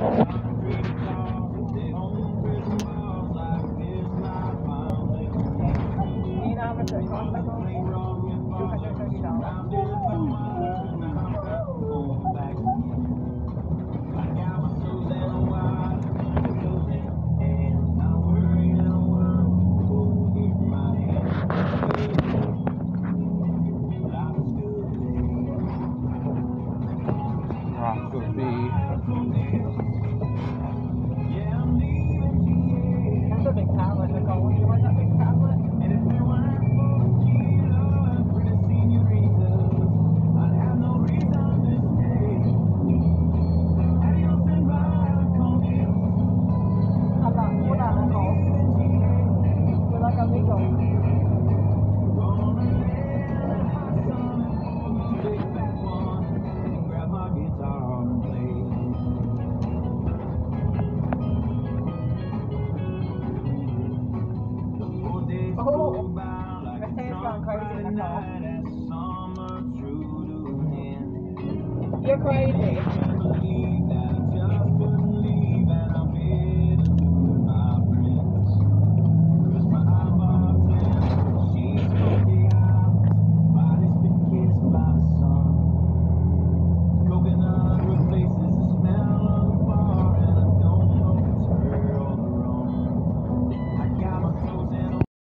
You know how much it costs? $230. Rockaby. That's a big tablet, Nicole. You want that big tablet? Hola, Nicole. We're like amigos. Oh, Mercedes gone crazy, Nicole. You're crazy.